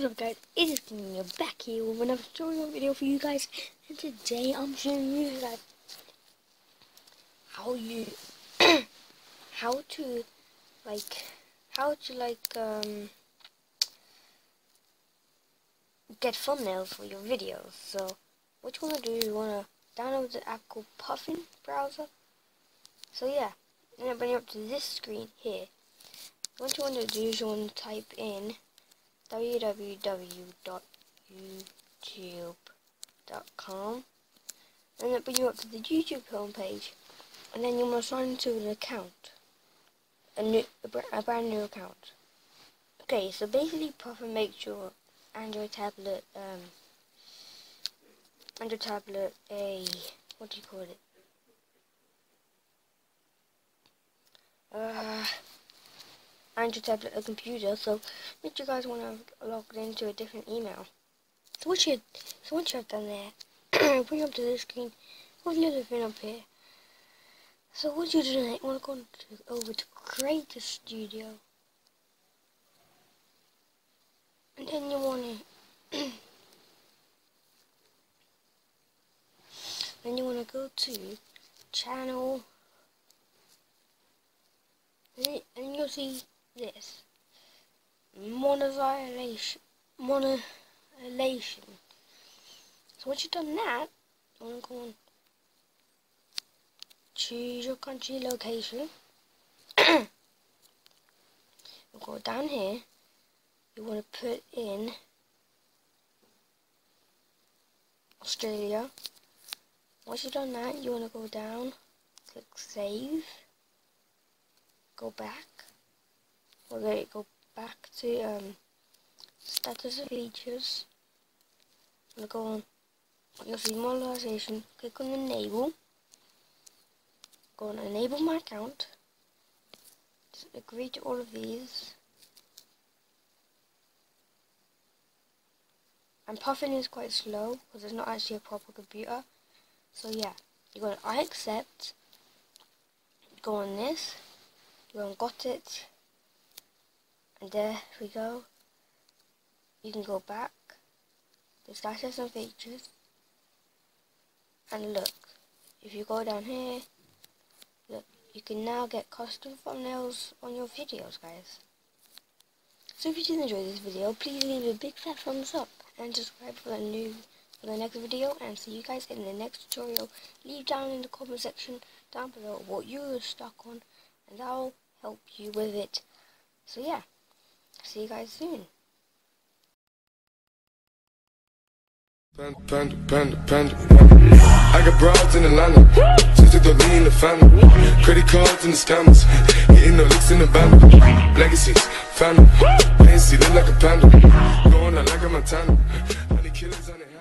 What's up guys, it is King, you're back here with another tutorial video for you guys, and today I'm showing you guys how to get thumbnails for your videos. So what you want to do is you want to download the app called Puffin browser. So yeah, and it'll bring you up to this screen here. What you want to do is you want to type in www.youtube.com, and it'll bring you up to the YouTube homepage, and then you want to sign into an account, a brand new account. Okay, so basically Puffin makes your Android tablet a what do you call it? Android tablet a computer, so if you guys want to log into a different email. So once you have done that, bring up to this screen with the other thing up here. So what you do now, you want to go over to Creator Studio, and then you want to go to channel, and you'll see this monetization. So once you've done that, you want to go and choose your country location. You go down here, you want to put in Australia. Once you've done that, you want to go down, click save, go back. Go back to status and features. I'm go on. You'll see monetization. Click on enable. Go on enable my account. Just agree to all of these. And Puffin is quite slow because it's not actually a proper computer. So yeah, you go on I accept. Go on this. You go on got it. And there we go. You can go back to status and features, and look, if you go down here, look, you can now get custom thumbnails on your videos, guys. So if you did enjoy this video, please leave a big fat thumbs up and subscribe for the next video, and see you guys in the next tutorial. Leave down in the comment section down below what you are stuck on, and I'll help you with it. So yeah, see you guys soon. Panda. I got broads in Atlanta, just to the lean in the family. Credit cards and the scammers, hitting the licks in the band. Legacies, family, fancy, look like a panda. Going out like a Montana. Honey killers on the